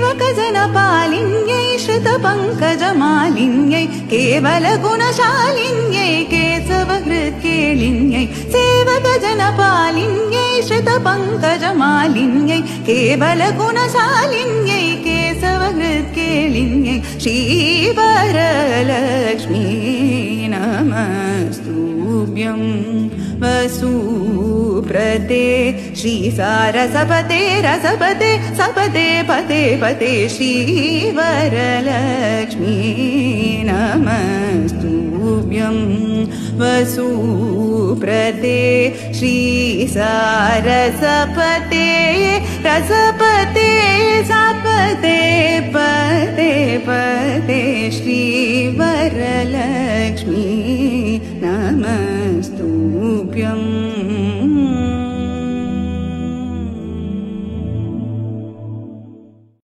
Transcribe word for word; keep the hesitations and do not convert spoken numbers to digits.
सेवकजनपालिन्यै श्रितपङ्कजमालिन्यै केवलगुणशालिन्यै केशवहृत्केलिन्यै सेवकजनपालिन्यै श्रितपङ्कजमालिन्यै केवलगुणशालिन्यै केशवहृत्केलिन्यै श्रीवरलक्ष्मी नमस्तुभ्यं वसुप्रदे श्रीसारसपते रसपते सपते पते पते श्रीवरलक्ष्मी नमस्तुभ्यं वसुप्रदे श्रीसारसपते रसपते सा